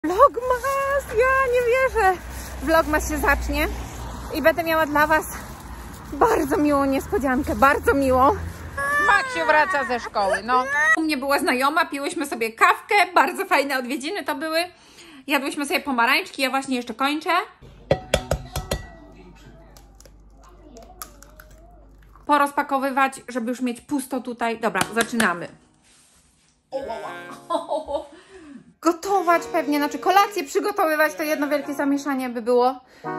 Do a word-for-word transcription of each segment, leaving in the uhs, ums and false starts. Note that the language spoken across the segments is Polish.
Vlogmas! Ja nie wierzę! Vlogmas się zacznie i będę miała dla was bardzo miłą niespodziankę, bardzo miłą. Maksiu wraca ze szkoły, no. U mnie była znajoma, piłyśmy sobie kawkę, bardzo fajne odwiedziny to były. Jadłyśmy sobie pomarańczki, ja właśnie jeszcze kończę. Porozpakowywać, żeby już mieć pusto tutaj. Dobra, zaczynamy. Gotować pewnie, znaczy kolację przygotowywać, to jedno wielkie zamieszanie by było.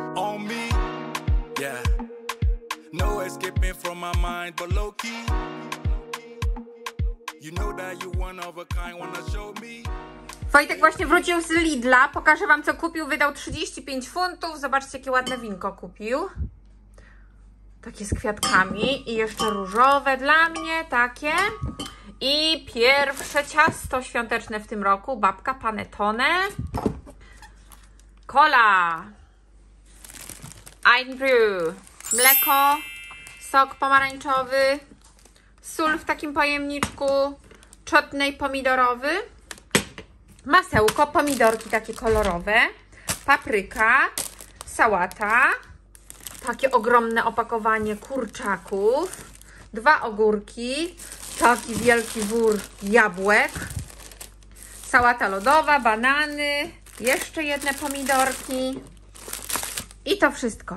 Wojtek właśnie wrócił z Lidla, pokażę wam co kupił, wydał trzydzieści pięć funtów, zobaczcie jakie ładne winko kupił. Takie z kwiatkami i jeszcze różowe dla mnie, takie. I pierwsze ciasto świąteczne w tym roku, babka Panettone. Cola. Ein Brew. Mleko, sok pomarańczowy, sól w takim pojemniczku, czotnej pomidorowy, masełko, pomidorki takie kolorowe, papryka, sałata, takie ogromne opakowanie kurczaków, dwa ogórki, taki wielki wór jabłek, sałata lodowa, banany, jeszcze jedne pomidorki i to wszystko.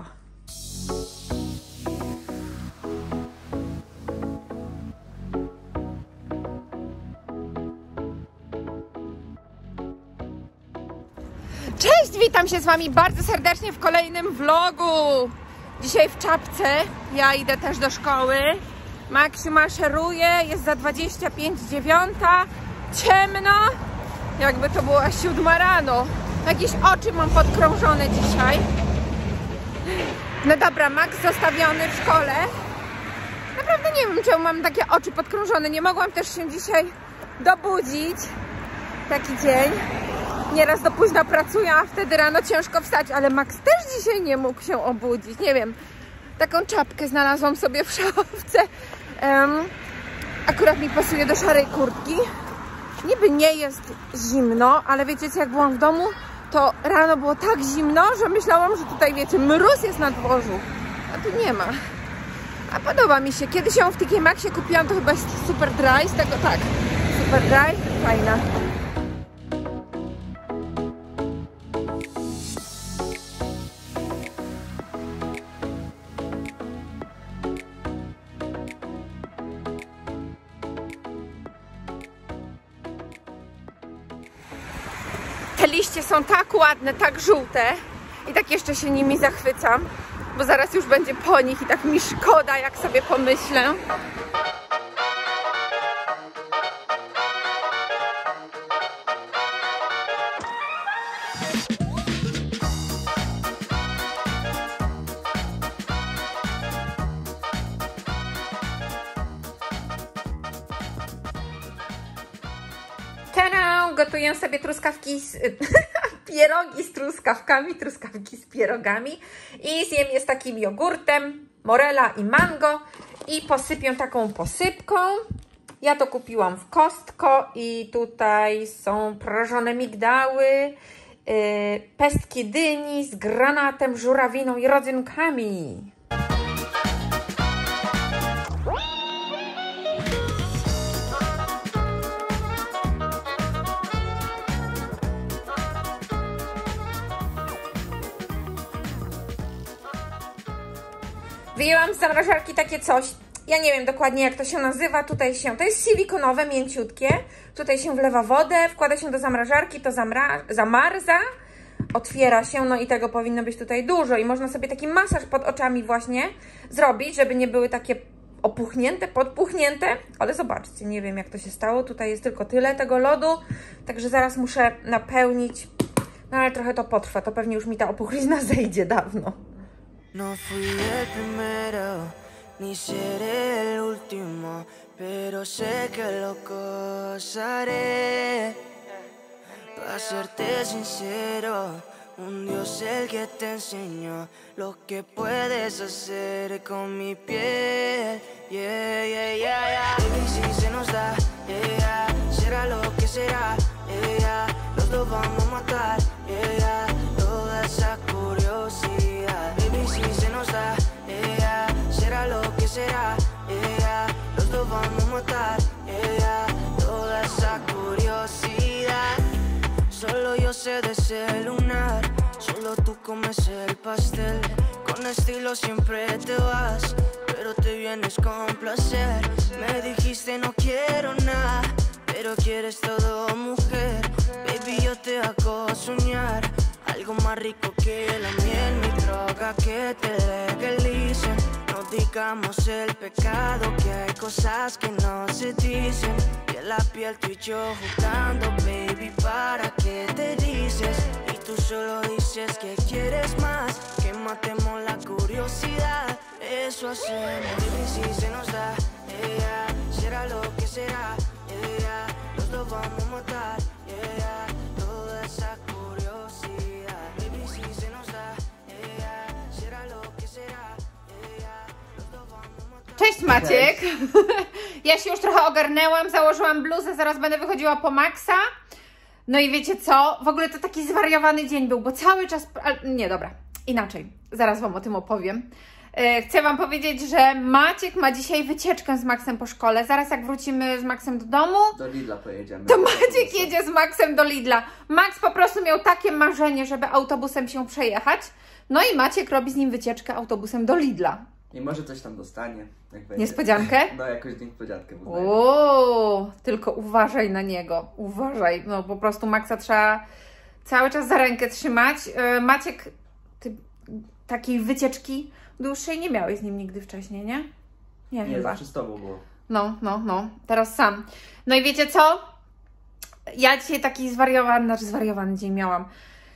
Cześć, witam się z wami bardzo serdecznie w kolejnym vlogu. Dzisiaj w czapce, ja idę też do szkoły. Maksiu maszeruje, jest za dwadzieścia pięć dziewiąta, ciemno, jakby to była siódma rano. Jakieś oczy mam podkrążone dzisiaj. No dobra, Max zostawiony w szkole. Naprawdę nie wiem, czemu mam takie oczy podkrążone. Nie mogłam też się dzisiaj dobudzić. Taki dzień. Nieraz do późna pracuję, a wtedy rano ciężko wstać, ale Max też dzisiaj nie mógł się obudzić. Nie wiem, taką czapkę znalazłam sobie w szafce. Um, akurat mi pasuje do szarej kurtki. Niby nie jest zimno, ale wiecie, jak byłam w domu, to rano było tak zimno, że myślałam, że tutaj, wiecie, mróz jest na dworzu. A tu nie ma. A podoba mi się. Kiedyś ją w T K Maxie kupiłam, to chyba jest Super Dry, z tego tak. Super Dry, fajna. Te liście są tak ładne, tak żółte i tak jeszcze się nimi zachwycam, bo zaraz już będzie po nich i tak mi szkoda, jak sobie pomyślę. Gotuję sobie truskawki, z, pierogi z truskawkami, truskawki z pierogami i zjem je z takim jogurtem, morela i mango i posypię taką posypką. Ja to kupiłam w Costco i tutaj są prażone migdały, yy, pestki dyni z granatem, żurawiną i rodzynkami. Wyjęłam z zamrażarki takie coś, ja nie wiem dokładnie jak to się nazywa, tutaj się, to jest silikonowe, mięciutkie, tutaj się wlewa wodę, wkłada się do zamrażarki, to zamra zamarza, otwiera się, no i tego powinno być tutaj dużo i można sobie taki masaż pod oczami właśnie zrobić, żeby nie były takie opuchnięte, podpuchnięte, ale zobaczcie, nie wiem jak to się stało, tutaj jest tylko tyle tego lodu, także zaraz muszę napełnić, no ale trochę to potrwa, to pewnie już mi ta opuchlizna zejdzie dawno. No fui el primero, ni seré el último, pero sé que lo gozaré. Para serte sincero, un Dios el que te enseñó lo que puedes hacer con mi piel. Yeah, yeah, yeah, yeah. Baby, si se nos da, yeah, yeah, será lo que será, yeah, yeah. Los dos vamos a matar. matar, yeah, toda esa curiosidad. Baby, si se nos da, yeah, será lo que será, yeah, los dos vamos a matar, yeah, toda esa curiosidad. Solo yo sé de ese lunar, solo tú comes el pastel. Con estilo siempre te vas, pero te vienes con placer. Me dijiste no quiero nada, pero quieres todo, mujer. Baby, yo te hago soñar algo más rico que la miel, mi droga que te legalicen. No digamos el pecado, que hay cosas que no se dicen. Y en la piel tú y yo jugando, baby, ¿para qué te dices? Y tú solo dices que quieres más, que matemos la curiosidad. Eso hacemos, baby, si se nos da, yeah, será lo que será, yeah, los dos vamos a matar, yeah, toda esa curiosidad. Baby, si se nos da, yeah, será lo que será, yeah, los dos vamos a matar. Cześć Maciek! Ja się już trochę ogarnęłam, założyłam bluzę, zaraz będę wychodziła po Maxa. No i wiecie co? W ogóle to taki zwariowany dzień był, bo cały czas... Nie, dobra, inaczej. Zaraz Wam o tym opowiem. Chcę Wam powiedzieć, że Maciek ma dzisiaj wycieczkę z Maxem po szkole. Zaraz jak wrócimy z Maxem do domu, do Lidla pojedziemy. To Maciek jedzie z Maxem do Lidla. Max po prostu miał takie marzenie, żeby autobusem się przejechać. No i Maciek robi z nim wycieczkę autobusem do Lidla. I może coś tam dostanie. Jak będzie. Niespodziankę? No jakąś niespodziankę. Uuu, tylko uważaj na niego. Uważaj. No po prostu Maxa trzeba cały czas za rękę trzymać. Maciek, ty takiej wycieczki dłuższej nie miałeś z nim nigdy wcześniej, nie? Nie, nie chyba. zawsze z tobą było. No, no, no. Teraz sam. No i wiecie co? Ja dzisiaj taki zwariowany, znaczy zwariowany dzień miałam.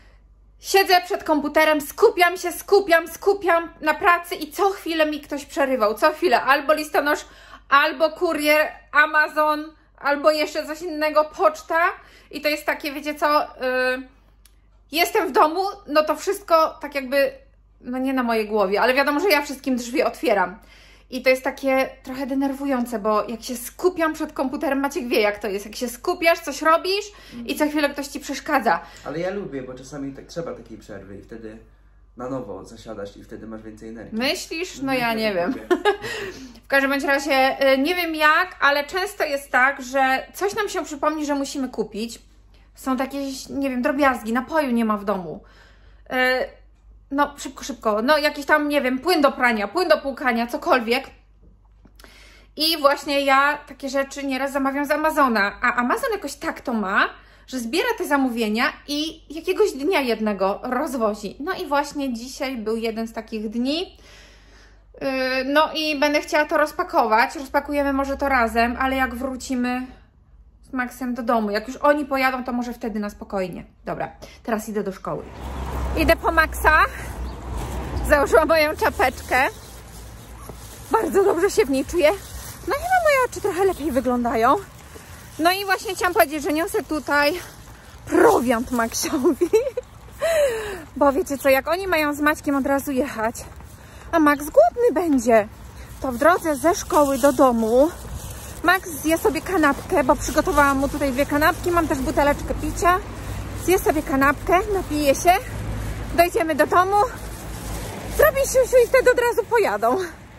Siedzę przed komputerem, skupiam się, skupiam, skupiam na pracy i co chwilę mi ktoś przerywał. Co chwilę albo listonosz, albo kurier, Amazon, albo jeszcze coś innego, poczta. I to jest takie, wiecie co? Yy, jestem w domu, no to wszystko tak jakby... No nie na mojej głowie, ale wiadomo, że ja wszystkim drzwi otwieram. I to jest takie trochę denerwujące, bo jak się skupiam przed komputerem, Maciek wie jak to jest. Jak się skupiasz, coś robisz i co chwilę ktoś Ci przeszkadza. Ale ja lubię, bo czasami tak trzeba takiej przerwy i wtedy na nowo zasiadasz i wtedy masz więcej energii. Myślisz? No ja nie wiem. W każdym bądź razie nie wiem jak, ale często jest tak, że coś nam się przypomni, że musimy kupić. Są takie, nie wiem, drobiazgi, napoju nie ma w domu. No, szybko, szybko, no jakiś tam, nie wiem, płyn do prania, płyn do płukania, cokolwiek. I właśnie ja takie rzeczy nieraz zamawiam z Amazona, a Amazon jakoś tak to ma, że zbiera te zamówienia i jakiegoś dnia jednego rozwozi. No i właśnie dzisiaj był jeden z takich dni. Yy, no i będę chciała to rozpakować, rozpakujemy może to razem, ale jak wrócimy z Maxem do domu, jak już oni pojadą, to może wtedy na spokojnie. Dobra, teraz idę do szkoły. Idę po Maxa, założyłam moją czapeczkę, bardzo dobrze się w niej czuję, no chyba moje oczy trochę lepiej wyglądają. No i właśnie chciałam powiedzieć, że niosę tutaj prowiant Maxowi, bo wiecie co, jak oni mają z Maćkiem od razu jechać, a Max głodny będzie, to w drodze ze szkoły do domu Max zje sobie kanapkę, bo przygotowałam mu tutaj dwie kanapki, mam też buteleczkę picia, zje sobie kanapkę, napije się. Dojdziemy do domu, zrobi siusiu i wtedy od razu pojadą.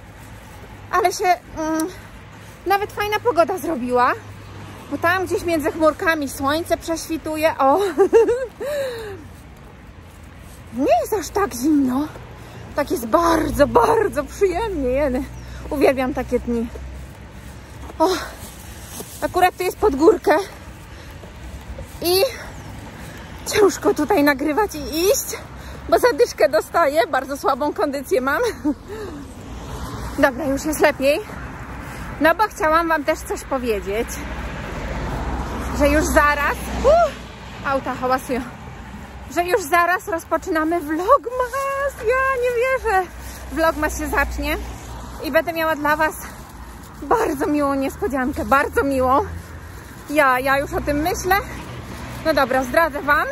Ale się mm, nawet fajna pogoda zrobiła, bo tam gdzieś między chmurkami słońce prześwituje. O! Nie jest aż tak zimno. Tak jest bardzo, bardzo przyjemnie. Jeny. Uwielbiam takie dni. O! Akurat tu jest pod górkę i ciężko tutaj nagrywać i iść, bo zadyszkę dostaję, bardzo słabą kondycję mam. Dobra, już jest lepiej. No bo chciałam Wam też coś powiedzieć, że już zaraz, uh, auta hałasują, że już zaraz rozpoczynamy vlogmas. Ja nie wierzę. Vlogmas się zacznie i będę miała dla Was bardzo miłą niespodziankę, bardzo miłą. Ja, ja już o tym myślę. No dobra, zdradzę Wam,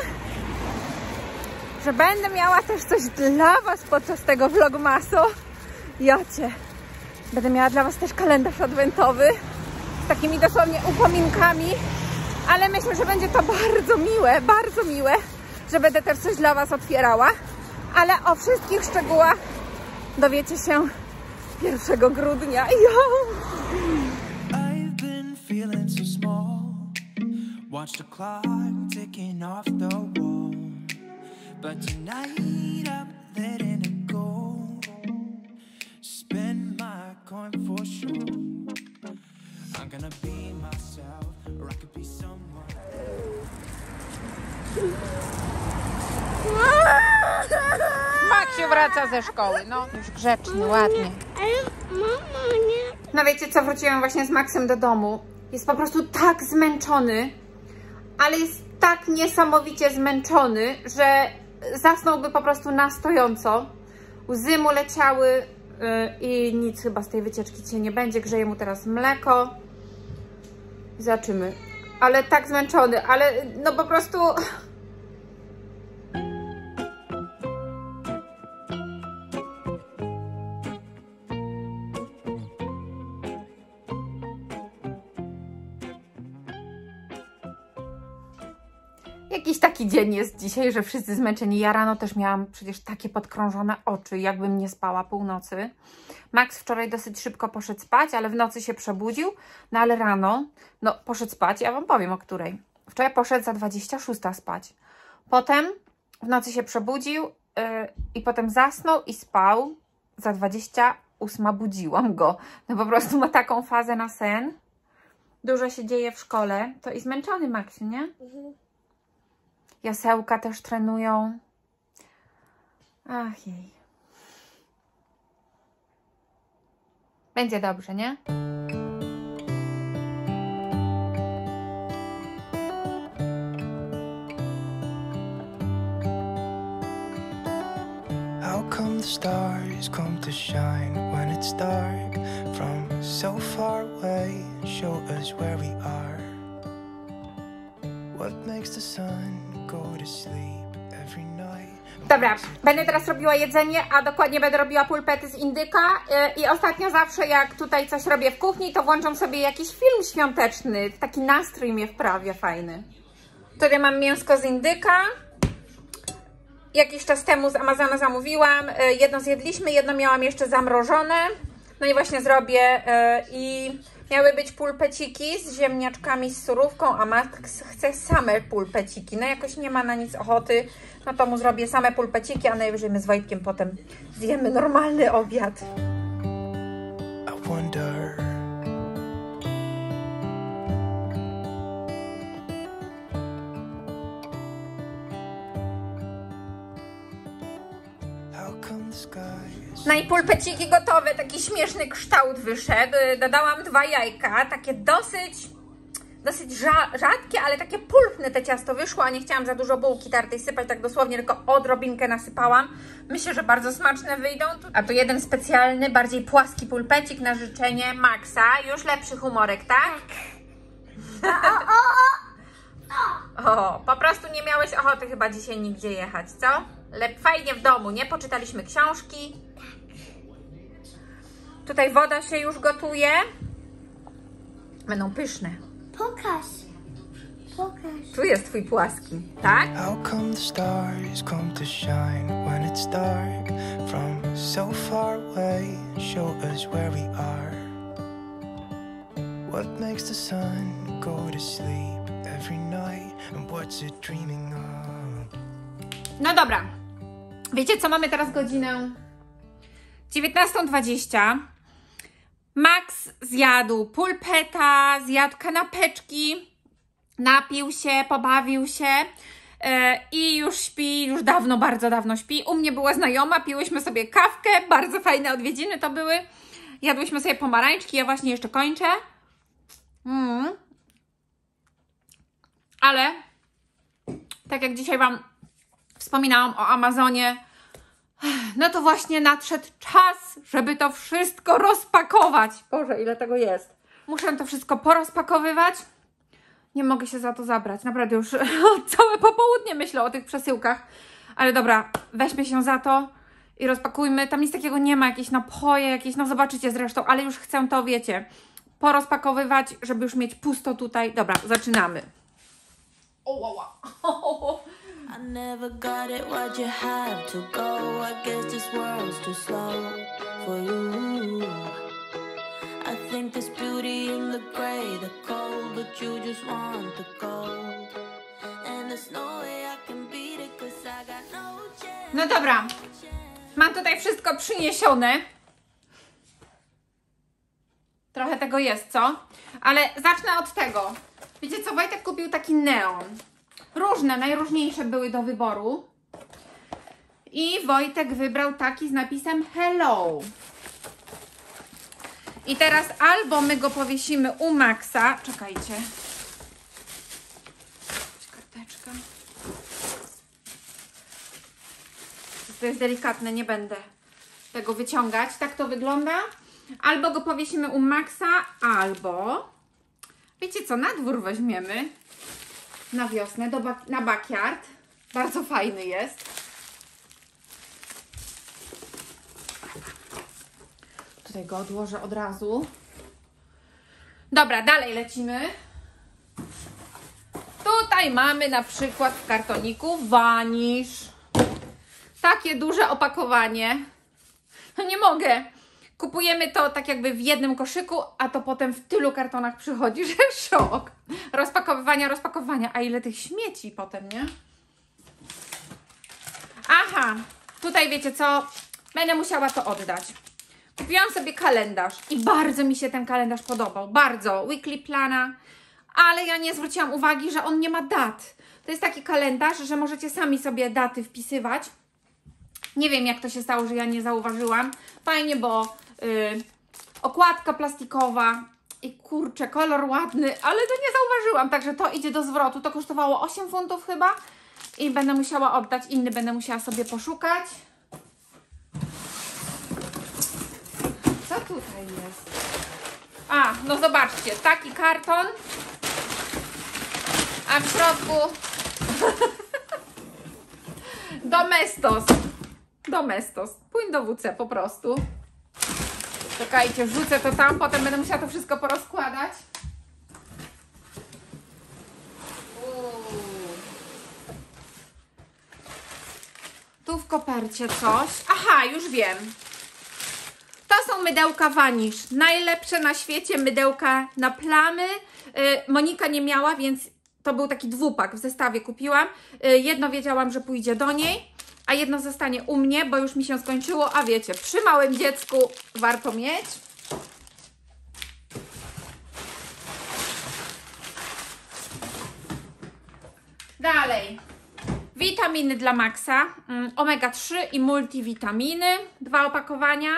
że będę miała też coś dla Was podczas tego vlogmasu. Jocie, będę miała dla Was też kalendarz adwentowy z takimi dosłownie upominkami, ale myślę, że będzie to bardzo miłe, bardzo miłe, że będę też coś dla Was otwierała. Ale o wszystkich szczegółach dowiecie się pierwszego grudnia. Jo! I've been feeling so small. Watch the clock ticking off the wall. But tonight I'm letting it go. Spend my coin for sure. I'm gonna be myself, or I could be someone. Maksiu wraca ze szkoły, no już grzecznie, ładnie. No wiecie co, wróciłam właśnie z Maxem do domu. Jest po prostu tak zmęczony, ale jest tak niesamowicie zmęczony, że zasnąłby po prostu na stojąco. Łzy mu leciały yy, i nic chyba z tej wycieczki dzisiaj nie będzie. Grzeje mu teraz mleko. Zobaczymy. Ale tak zmęczony, ale no po prostu... Jakiś taki dzień jest dzisiaj, że wszyscy zmęczeni. Ja rano też miałam przecież takie podkrążone oczy, jakbym nie spała północy. Max wczoraj dosyć szybko poszedł spać, ale w nocy się przebudził. No ale rano, no poszedł spać, ja Wam powiem o której. Wczoraj poszedł za dwadzieścia szósta spać. Potem w nocy się przebudził yy, i potem zasnął i spał. Za dwadzieścia ósma budziłam go. No po prostu ma taką fazę na sen. Dużo się dzieje w szkole. To i zmęczony Maxiu, nie? Mhm. Jasełka też trenują. Ach jej. Będzie dobrze, nie? How come the stars come to shine when it's dark from so far away? Show us where we are. What makes the sun go to sleep every night? Dobra, będę teraz robiła jedzenie, a dokładnie będę robiła pulpety z indyka i ostatnio zawsze jak tutaj coś robię w kuchni, to włączam sobie jakiś film świąteczny, taki nastrój mnie wprawia fajny. Tutaj mam mięsko z indyka. Jakiś czas temu z Amazona zamówiłam, jedno zjedliśmy, jedno miałam jeszcze zamrożone. No i właśnie zrobię i miały być pulpeciki z ziemniaczkami, z surówką, a Max chce same pulpeciki. No jakoś nie ma na nic ochoty, no to mu zrobię same pulpeciki, a najwyżej my z Wojtkiem potem zjemy normalny obiad. I wonder. No i pulpeciki gotowe, taki śmieszny kształt wyszedł. Dodałam dwa jajka, takie dosyć, dosyć rzadkie, ale takie pulchne te ciasto wyszło, a nie chciałam za dużo bułki tartej sypać, tak dosłownie tylko odrobinkę nasypałam. Myślę, że bardzo smaczne wyjdą. A tu jeden specjalny, bardziej płaski pulpecik na życzenie Maxa. Już lepszy humorek, tak? O, po prostu nie miałeś ochoty chyba dzisiaj nigdzie jechać, co? Lep, fajnie w domu, nie? Poczytaliśmy książki. Tutaj woda się już gotuje. Będą pyszne. Pokaż. Pokaż. Tu jest twój płaski, tak? How come the stars come to shine when it's dark from so far away? Show us where we are. What makes the sun go to sleep every night and what's it dreaming of? No dobra. Wiecie co, mamy teraz godzinę dziewiętnasta dwadzieścia. Max zjadł pulpeta, zjadł kanapeczki, napił się, pobawił się yy, i już śpi, już dawno, bardzo dawno śpi. U mnie była znajoma, piłyśmy sobie kawkę, bardzo fajne odwiedziny to były. Jadłyśmy sobie pomarańczki, ja właśnie jeszcze kończę. Mm. Ale tak jak dzisiaj Wam wspominałam o Amazonie, no to właśnie nadszedł czas, żeby to wszystko rozpakować. Boże, ile tego jest. Muszę to wszystko porozpakowywać. Nie mogę się za to zabrać. Naprawdę już całe popołudnie myślę o tych przesyłkach. Ale dobra, weźmy się za to i rozpakujmy. Tam nic takiego nie ma, jakieś napoje, jakieś, no zobaczycie zresztą, ale już chcę to, wiecie, porozpakowywać, żeby już mieć pusto tutaj. Dobra, zaczynamy. O, o, o. I never got it, why'd you have to go? I guess this world's too slow for you. I think there's beauty in the gray, the cold, but you just want the gold. And there's no way I can beat it, cause I got no chance. No dobra, mam tutaj wszystko przyniesione. Trochę tego jest, co? Ale zacznę od tego. Wiecie co, Wojtek kupił taki neon. Różne, najróżniejsze były do wyboru. I Wojtek wybrał taki z napisem Hello. I teraz albo my go powiesimy u Maxa. Czekajcie. Karteczka. To jest delikatne, nie będę tego wyciągać. Tak to wygląda. Albo go powiesimy u Maxa, albo wiecie co, na dwór weźmiemy na wiosnę, do bak na backyard. Bardzo fajny jest. Tutaj go odłożę od razu. Dobra, dalej lecimy. Tutaj mamy na przykład w kartoniku Vanish. Takie duże opakowanie. No nie mogę. Kupujemy to tak jakby w jednym koszyku, a to potem w tylu kartonach przychodzi, że szok. Rozpakowywania, rozpakowania. A ile tych śmieci potem, nie? Aha, tutaj wiecie co? Będę musiała to oddać. Kupiłam sobie kalendarz i bardzo mi się ten kalendarz podobał. Bardzo. Weekly Plana. Ale ja nie zwróciłam uwagi, że on nie ma dat. To jest taki kalendarz, że możecie sami sobie daty wpisywać. Nie wiem, jak to się stało, że ja nie zauważyłam. Fajnie, bo yy, okładka plastikowa i kurczę, kolor ładny, ale to nie zauważyłam. Także to idzie do zwrotu. To kosztowało osiem funtów chyba i będę musiała oddać. Inny będę musiała sobie poszukać. Co tutaj jest? A, no zobaczcie, taki karton, a w środku Domestos. Domestos. Płyn do W C po prostu. Czekajcie, wrzucę to tam, potem będę musiała to wszystko porozkładać. Uuu. Tu w kopercie coś. Aha, już wiem. To są mydełka Vanish. Najlepsze na świecie mydełka na plamy. Yy, Monika nie miała, więc to był taki dwupak. W zestawie kupiłam. Yy, jedno wiedziałam, że pójdzie do niej, a jedno zostanie u mnie, bo już mi się skończyło. A wiecie, przy małym dziecku warto mieć. Dalej. Witaminy dla Maxa. Yy, omega trzy i multivitaminy. Dwa opakowania.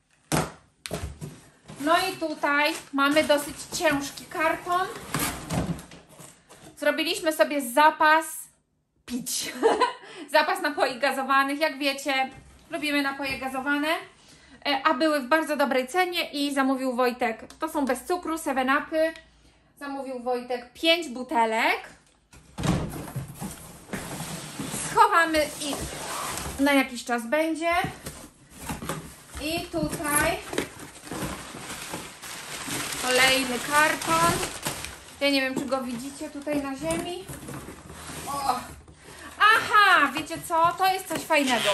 No i tutaj mamy dosyć ciężki karton. Zrobiliśmy sobie zapas pić. Zapas napoi gazowanych. Jak wiecie, lubimy napoje gazowane. A były w bardzo dobrej cenie i zamówił Wojtek, to są bez cukru, seven upy. Zamówił Wojtek pięć butelek. Schowamy i na jakiś czas będzie. I tutaj kolejny karton. Ja nie wiem, czy go widzicie tutaj na ziemi. O. Aha, wiecie co? To jest coś fajnego.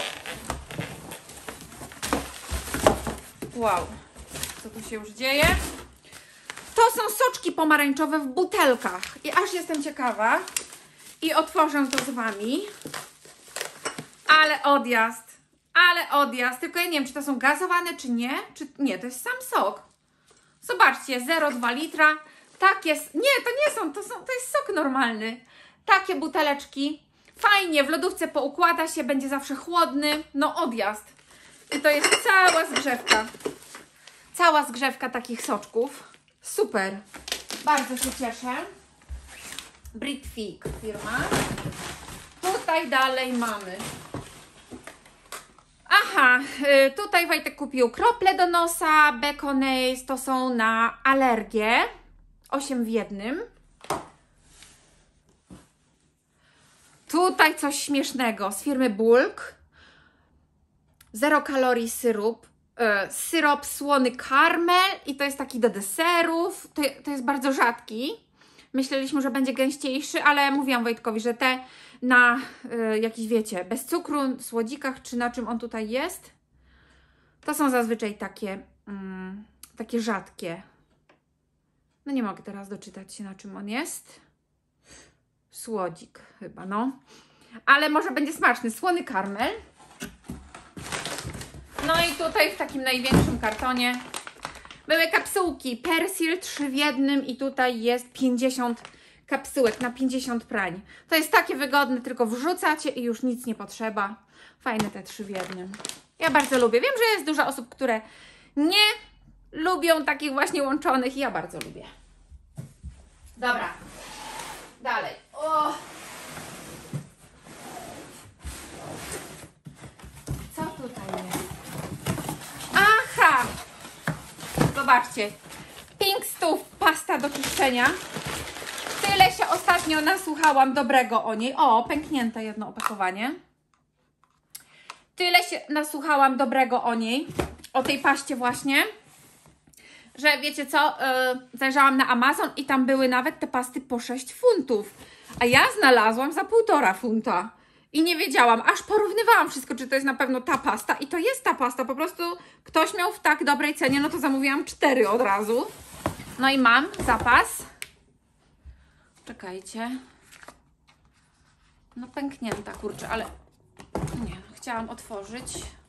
Wow, co tu się już dzieje? To są soczki pomarańczowe w butelkach. I aż jestem ciekawa. I otworzę to z Wami. Ale odjazd. Ale odjazd. Tylko ja nie wiem, czy to są gazowane, czy nie. Czy nie, to jest sam sok. Zobaczcie, zero przecinek dwa litra. Tak jest. Nie, to nie są, to są, to jest sok normalny. Takie buteleczki. Fajnie, w lodówce poukłada się, będzie zawsze chłodny. No odjazd. I to jest cała zgrzewka. Cała zgrzewka takich soczków. Super. Bardzo się cieszę. Britvic firma. Tutaj dalej mamy. Aha, tutaj Wojtek kupił krople do nosa, Beconace, to są na alergię. osiem w jednym. Tutaj coś śmiesznego z firmy Bulk. Zero kalorii syrop. Yy, syrop słony karmel i to jest taki do deserów. To, to jest bardzo rzadki. Myśleliśmy, że będzie gęściejszy, ale mówiłam Wojtkowi, że te na y, jakiś, wiecie, bez cukru, słodzikach, czy na czym on tutaj jest. To są zazwyczaj takie, mm, takie rzadkie. No nie mogę teraz doczytać się, na czym on jest. Słodzik chyba, no. Ale może będzie smaczny. Słony karmel. No i tutaj w takim największym kartonie były kapsułki. Persil trzy w jednym i tutaj jest pięćdziesiąt kapsułek na pięćdziesiąt prań. To jest takie wygodne, tylko wrzucacie i już nic nie potrzeba. Fajne te trzy w jednym. Ja bardzo lubię. Wiem, że jest dużo osób, które nie lubią takich właśnie łączonych i ja bardzo lubię. Dobra. Dalej. O! Co tutaj jest? Aha! Zobaczcie. Pink Stuff, pasta do czyszczenia. Tyle się ostatnio nasłuchałam dobrego o niej. O, pęknięte jedno opakowanie. Tyle się nasłuchałam dobrego o niej, o tej paście właśnie, że wiecie co, yy, zajrzałam na Amazon i tam były nawet te pasty po sześć funtów, a ja znalazłam za półtora funta i nie wiedziałam, aż porównywałam wszystko, czy to jest na pewno ta pasta i to jest ta pasta, po prostu ktoś miał w tak dobrej cenie, no to zamówiłam cztery od razu. No i mam zapas. Czekajcie. No pęknięta, kurczę, ale nie, chciałam otworzyć.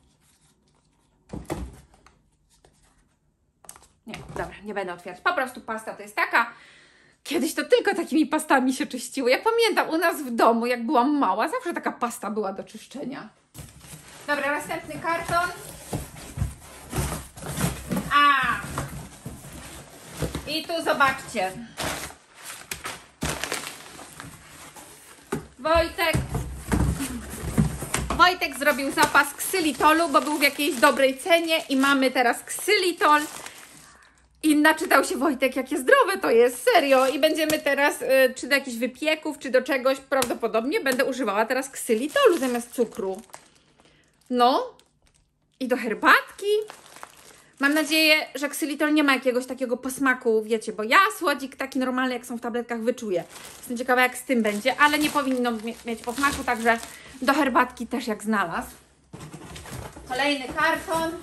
Nie, dobra, nie będę otwierać. Po prostu pasta to jest taka. Kiedyś to tylko takimi pastami się czyściło. Ja pamiętam u nas w domu, jak byłam mała, zawsze taka pasta była do czyszczenia. Dobra, następny karton. A! I tu zobaczcie. Wojtek Wojtek zrobił zapas ksylitolu, bo był w jakiejś dobrej cenie i mamy teraz ksylitol. I naczytał się Wojtek, jakie zdrowe to jest, serio. I będziemy teraz, y, czy do jakichś wypieków, czy do czegoś, prawdopodobnie będę używała teraz ksylitolu zamiast cukru. No. I do herbatki. Mam nadzieję, że ksylitol nie ma jakiegoś takiego posmaku, wiecie, bo ja słodzik taki normalny, jak są w tabletkach, wyczuję. Jestem ciekawa, jak z tym będzie, ale nie powinno mieć posmaku, także do herbatki też jak znalazł. Kolejny karton.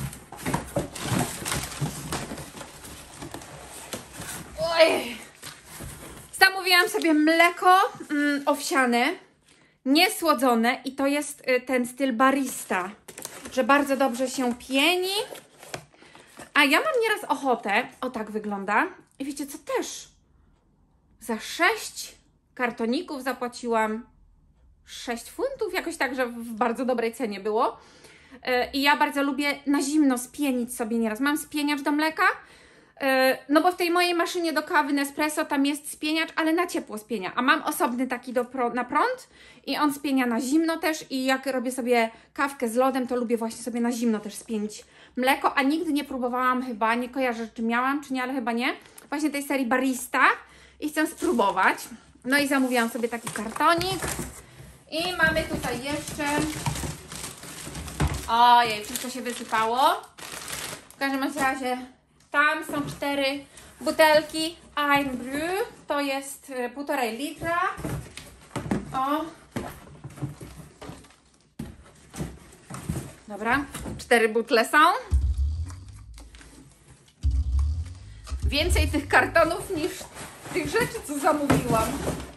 Oj. Zamówiłam sobie mleko mm, owsiane, niesłodzone i to jest y, ten styl barista, że bardzo dobrze się pieni. A ja mam nieraz ochotę, o tak wygląda, i wiecie co, też za sześć kartoników zapłaciłam sześć funtów, jakoś tak, że w bardzo dobrej cenie było. I ja bardzo lubię na zimno spienić sobie nieraz. Mam spieniacz do mleka, no bo w tej mojej maszynie do kawy Nespresso tam jest spieniacz, ale na ciepło spienia. A mam osobny taki do pro, na prąd i on spienia na zimno też i jak robię sobie kawkę z lodem, to lubię właśnie sobie na zimno też spienić mleko, a nigdy nie próbowałam chyba, nie kojarzę czy miałam, czy nie, ale chyba nie, właśnie tej serii barista i chcę spróbować. No i zamówiłam sobie taki kartonik i mamy tutaj jeszcze, ojej, wszystko się wysypało. W każdym razie tam są cztery butelki Ein Brü, to jest półtorej litra. O. Dobra, cztery butle są. Więcej tych kartonów niż tych rzeczy, co zamówiłam.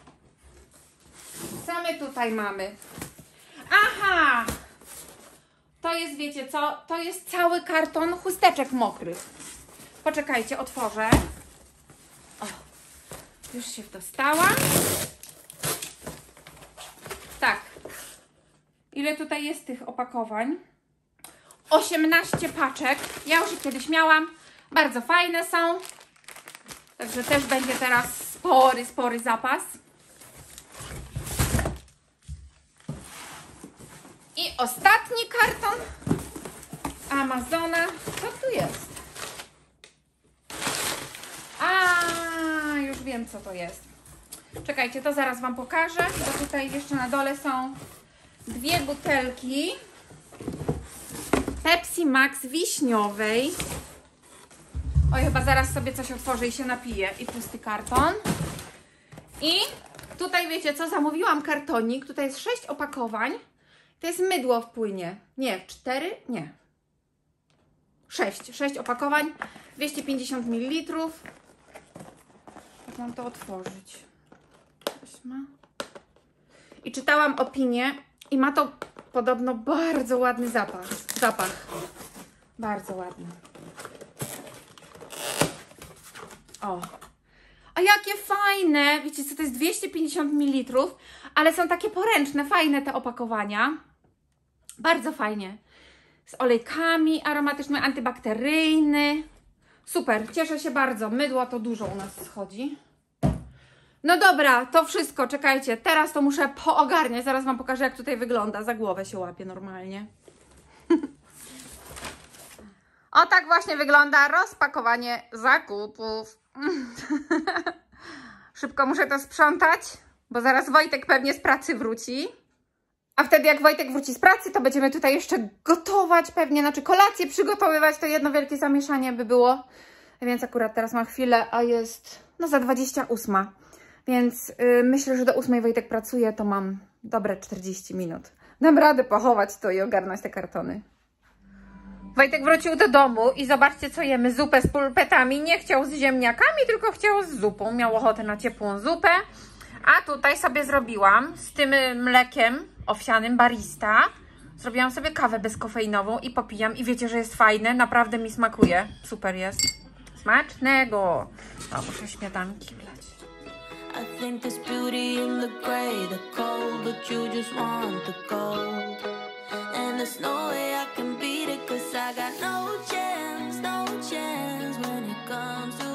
Co my tutaj mamy? Aha! To jest, wiecie co? To jest cały karton chusteczek mokrych. Poczekajcie, otworzę. O, już się dostałam. Tak. Ile tutaj jest tych opakowań? osiemnaście paczek. Ja już ich kiedyś miałam. Bardzo fajne są. Także też będzie teraz spory, spory zapas. I ostatni karton Amazona. Co tu jest? A, już wiem, co to jest. Czekajcie, to zaraz Wam pokażę, bo tutaj jeszcze na dole są dwie butelki Pepsi Max wiśniowej. Oj, chyba zaraz sobie coś otworzę i się napiję. I pusty karton. I tutaj wiecie co, zamówiłam kartonik, tutaj jest sześć opakowań, to jest mydło w płynie, nie, cztery, nie, sześć, sześć opakowań, dwieście pięćdziesiąt mililitrów, jak mam to otworzyć, ma. I czytałam opinię i ma to podobno bardzo ładny zapach, zapach, bardzo ładny, o. A jakie fajne! Wiecie co, to jest dwieście pięćdziesiąt mililitrów, ale są takie poręczne, fajne te opakowania. Bardzo fajnie. Z olejkami aromatycznymi, antybakteryjny. Super, cieszę się bardzo. Mydła to dużo u nas schodzi. No dobra, to wszystko, czekajcie. Teraz to muszę poogarniać. Zaraz Wam pokażę, jak tutaj wygląda. Za głowę się łapię normalnie. O tak właśnie wygląda rozpakowanie zakupów. Szybko muszę to sprzątać, bo zaraz Wojtek pewnie z pracy wróci. A wtedy jak Wojtek wróci z pracy, to będziemy tutaj jeszcze gotować pewnie, znaczy kolację przygotowywać. To jedno wielkie zamieszanie by było. Więc akurat teraz mam chwilę, a jest no za dwadzieścia ósma. Więc yy, myślę, że do ósmej Wojtek pracuje, to mam dobre czterdzieści minut. Dam radę pochować to i ogarnąć te kartony. Wojtek wrócił do domu i zobaczcie, co jemy. Zupę z pulpetami. Nie chciał z ziemniakami, tylko chciał z zupą. Miał ochotę na ciepłą zupę. A tutaj sobie zrobiłam z tym mlekiem owsianym barista. Zrobiłam sobie kawę bezkofeinową i popijam. I wiecie, że jest fajne. Naprawdę mi smakuje. Super jest. Smacznego. O, muszę śmietanki wlać. I think there's beauty in the gray, the cold, but you just want the gold. And there's no way I can beat it, cause I got no chance, no chance when it comes to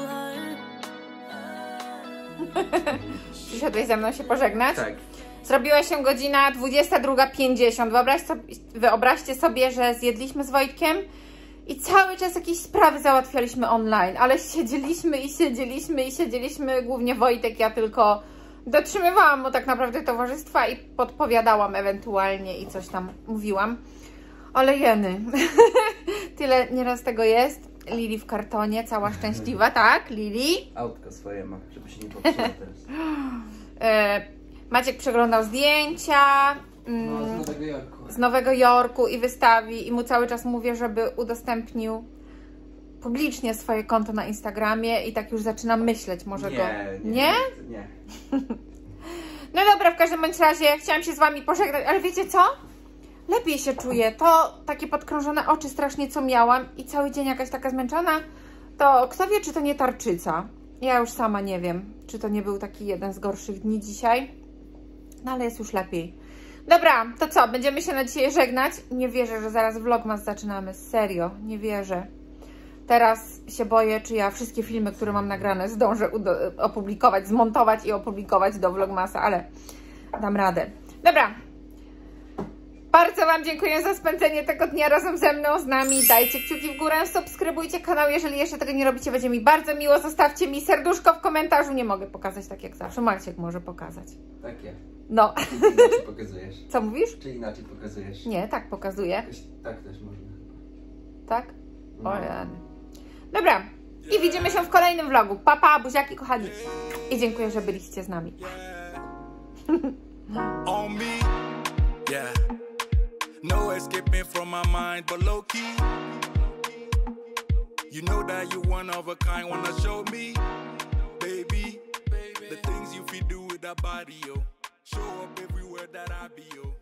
her. Przyszedłeś ze mną się pożegnać? Tak. Zrobiła się godzina dwudziesta druga pięćdziesiąt. Wyobraź sobie, wyobraźcie sobie, że zjedliśmy z Wojtkiem i cały czas jakieś sprawy załatwialiśmy online, ale siedzieliśmy i siedzieliśmy i siedzieliśmy, głównie Wojtek, ja tylko dotrzymywałam mu tak naprawdę towarzystwa i podpowiadałam ewentualnie i coś tam mówiłam. Ale jeny, tyle nieraz tego jest. Lili w kartonie, cała szczęśliwa, tak? Lili? Autko swoje ma, żeby się nie popsuło teraz. e, Maciek przeglądał zdjęcia mm, No, z Nowego Jorku. z Nowego Jorku i wystawi i mu cały czas mówię, żeby udostępnił publicznie swoje konto na Instagramie i tak już zaczynam myśleć, może nie, go... Nie? Nie? Nie. No dobra, w każdym bądź razie chciałam się z Wami pożegnać, ale wiecie co? Lepiej się czuję. To takie podkrążone oczy strasznie, co miałam i cały dzień jakaś taka zmęczona, to kto wie, czy to nie tarczyca. Ja już sama nie wiem, czy to nie był taki jeden z gorszych dni dzisiaj. No ale jest już lepiej. Dobra, to co? Będziemy się na dzisiaj żegnać. Nie wierzę, że zaraz vlogmas zaczynamy. Serio, nie wierzę. Teraz się boję, czy ja wszystkie filmy, które mam nagrane, zdążę opublikować, zmontować i opublikować do vlogmasa, ale dam radę. Dobra. Bardzo Wam dziękuję za spędzenie tego dnia razem ze mną, z nami. Dajcie kciuki w górę, subskrybujcie kanał, jeżeli jeszcze tego nie robicie, będzie mi bardzo miło. Zostawcie mi serduszko w komentarzu. Nie mogę pokazać tak jak zawsze. Maciek może pokazać. Takie. No. Inaczej pokazujesz. Co mówisz? Czy inaczej pokazujesz? Nie, tak pokazuję. Jakoś tak też można. Tak? No. O rany. Dobra. I widzimy się w kolejnym vlogu. Pa, pa, buziaki kochani. I dziękuję, że byliście z nami. On me, yeah. No escaping from my mind, but low key. You know that you one of a kind, wanna show me, baby, the things you feel do with that body, yo. Show up everywhere that I be, yo.